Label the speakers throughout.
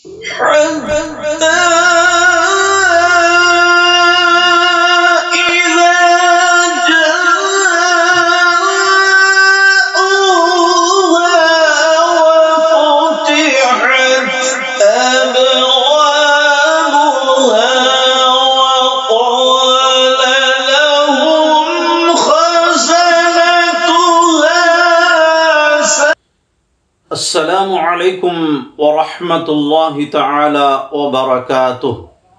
Speaker 1: السلام عليكم ورحمة الله تعالى وبركاته.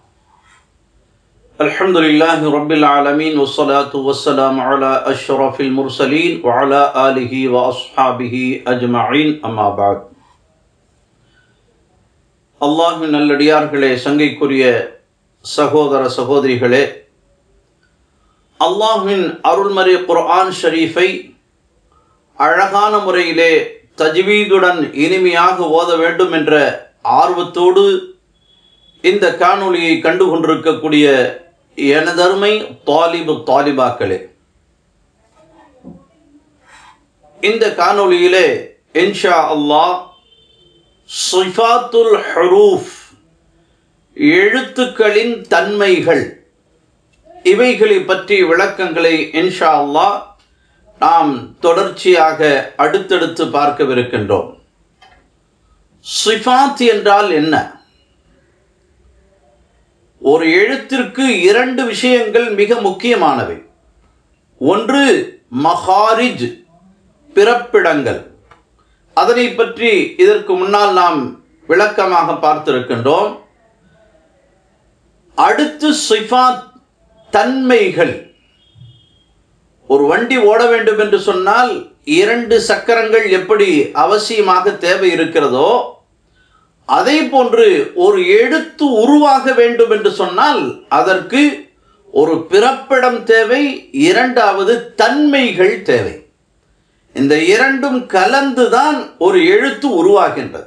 Speaker 1: الحمد لله رب العالمين والصلاة والسلام على أشرف المرسلين وعلى آله وأصحابه أجمعين أما بعد. அல்லாஹ்வின் நல்லடியார்களே, சங்கைக்குரிய சகோதர சகோதரிகளே, அல்லாஹ்வின் அருள்மறை குர்ஆன் ஷரீஃபை அழகான முறையிலே தஜ்வீதுடன் இனிமையாக ஓத வேண்டும் என்ற ஆர்வத்தோடு இந்த காணொளியை கண்டு கொண்டிருக்கக்கூடிய எனதருமை தாலிபாக்களே, இந்த காணொளியிலே இன்ஷா அல்லாஹ் சிஃபாத்துல் ஹுரூஃப், எழுத்துக்களின் தன்மைகள், இவைகளை பற்றி விளக்கங்களை இன்ஷா அல்லாஹ் நாம் தொடர்ச்சியாக அடுத்தடுத்து பார்க்கவிருக்கின்றோம். சிஃபாத் என்றால் என்ன? ஒரு எழுத்திற்கு இரண்டு விஷயங்கள் மிக முக்கியமானவை. ஒன்று மகாரிஜ், பிறப்பிடங்கள். அதனை பற்றி இதற்கு முன்னால் நாம் விளக்கமாக பார்த்திருக்கின்றோம். அடுத்து சிஃபாத், தன்மைகள். ஒரு வண்டி ஓட வேண்டும் என்று சொன்னால் இரண்டு சக்கரங்கள் எப்படி அவசியமாக தேவை இருக்கிறதோ, அதே போன்று ஒரு எழுத்து உருவாக வேண்டும் என்று சொன்னால் அதற்கு ஒரு பிறப்பிடம் தேவை, இரண்டாவது தன்மைகள் தேவை. இந்த இரண்டும் கலந்துதான் ஒரு எழுத்து உருவாகின்றது.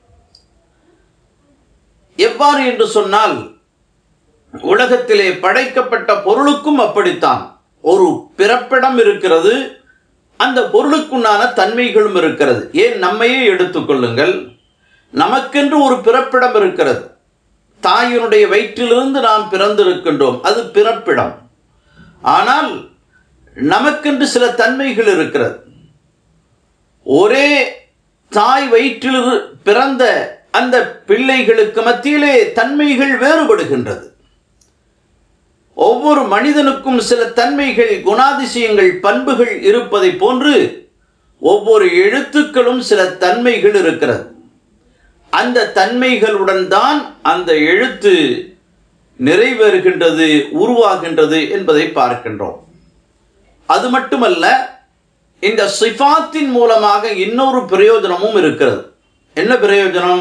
Speaker 1: எவ்வாறு என்று சொன்னால், உலகத்திலே படைக்கப்பட்ட பொருளுக்கும் அப்படித்தான். ஒரு பிறப்பிடம் இருக்கிறது, அந்த பொருளுக்குண்டான தன்மைகளும் இருக்கிறது. ஏன், நம்மையே எடுத்துக்கொள்ளுங்கள். நமக்கென்று ஒரு பிறப்பிடம் இருக்கிறது. தாயினுடைய வயிற்றிலிருந்து நாம் பிறந்திருக்கின்றோம், அது பிறப்பிடம். ஆனால் நமக்கென்று சில தன்மைகள் இருக்கிறது. ஒரே தாய் வயிற்றில் பிறந்த அந்த பிள்ளைகளுக்கு மத்தியிலே தன்மைகள் வேறுபடுகின்றது. ஒவ்வொரு மனிதனுக்கும் சில தன்மைகள், குணாதிசயங்கள், பண்புகள் இருப்பதை போன்று ஒவ்வொரு எழுத்துக்களும் சில தன்மைகள் இருக்கிறது. அந்த தன்மைகளுடன் தான் அந்த எழுத்து நிறைவேறுகின்றது, உருவாகின்றது என்பதை பார்க்கின்றோம். அது மட்டுமல்ல, இந்த சிஃபாத்தின் மூலமாக இன்னொரு பிரயோஜனமும் இருக்கிறது. என்ன பிரயோஜனம்?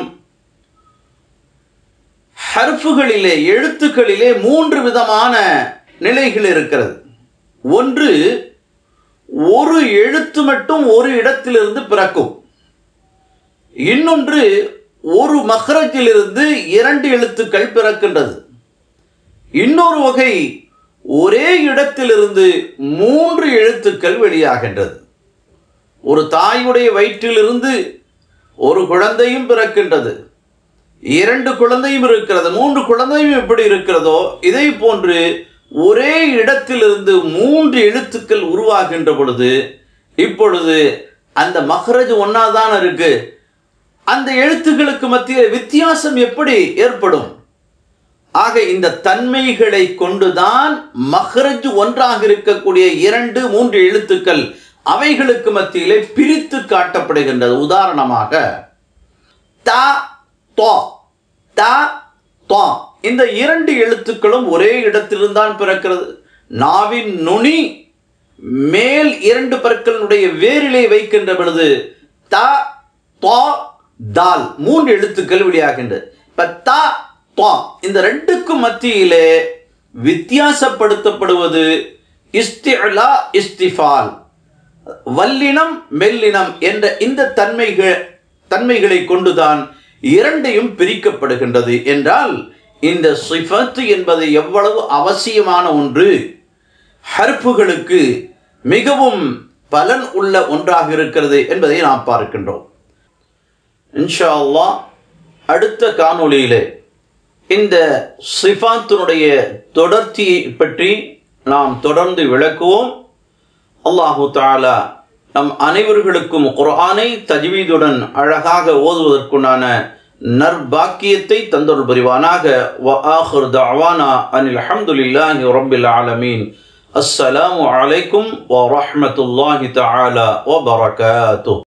Speaker 1: ஹர்ஃபுகளிலே, எழுத்துக்களிலே மூன்று விதமான நிலைகள் இருக்கிறது. ஒன்று, ஒரு எழுத்து மட்டும் ஒரு இடத்திலிருந்து பிறக்கும். இன்னொன்று, ஒரு மக்ரஜிலிருந்து இரண்டு எழுத்துக்கள் பிறக்கின்றது. இன்னொரு வகை, ஒரே இடத்திலிருந்து மூன்று எழுத்துக்கள் வெளியாகின்றது. ஒரு தாயுடைய வயிற்றிலிருந்து ஒரு குழந்தையும் பிறக்கின்றது, இரண்டு குழந்தையும் இருக்கிறது, மூன்று குழந்தையும் எப்படி இருக்கிறதோ இதை போன்று ஒரே இடத்திலிருந்து மூன்று எழுத்துக்கள் உருவாகின்ற பொழுது, இப்பொழுது அந்த மஹ்ரஜ் ஒன்னாதான் இருக்கு. அந்த எழுத்துக்களுக்கு மத்தியில் வித்தியாசம் எப்படி ஏற்படும்? ஆக இந்த தன்மைகளை கொண்டுதான் மஹ்ரஜ் ஒன்றாக இருக்கக்கூடிய இரண்டு மூன்று எழுத்துக்கள் அவைகளுக்கு மத்தியிலே பிரித்து காட்டப்படுகின்றது. உதாரணமாக த, தோ, த, தோ, இந்த இரண்டு எழுத்துக்களும் ஒரே இடத்திலிருந்தான் பிறக்கிறது. நாவின் நுனி மேல் இரண்டு பற்களினுடைய வேரிலே வைக்கின்ற பொழுது த, தோ, தால் மூன்று எழுத்துக்கள் வெளியாகின்றது. இப்ப த, தோ இந்த ரெண்டுக்கும் மத்தியிலே வித்தியாசப்படுத்தப்படுவது இஸ்திலா, இஸ்திஃபால், வல்லினம், மெல்லினம் என்ற இந்த தன்மைகளை கொண்டுதான் இரண்டையும் பிரிக்கப்படுகின்றது. என்றால் இந்த சிஃபத் என்பது எவ்வளவு அவசியமான ஒன்று, ஹர்ஃபுகளுக்கு மிகவும் பலன் உள்ள ஒன்றாக இருக்கிறது என்பதை நாம் பார்க்கின்றோம். இன்ஷா அல்லாஹ் அடுத்த காணொளியிலே இந்த சிஃபாத்தினுடைய தொடர்ச்சியை பற்றி நாம் தொடர்ந்து விளக்குவோம். அல்லாஹு தஆலா நம் அனைவர்களுக்கும் குர்ஆனை தஜ்வீதுடன் அழகாக ஓதுவதற்குண்டான நற்பாக்கியத்தை தந்தருள் புரிவானாக. வ ஆகிர் தஅவானா அனில் ஹம்துலில்லாஹி ரப்பில் ஆலமீன். அஸ்ஸலாமு அலைக்கும் வ ரஹ்மத்துல்லாஹி தஆலா வ பரகாத்துஹு.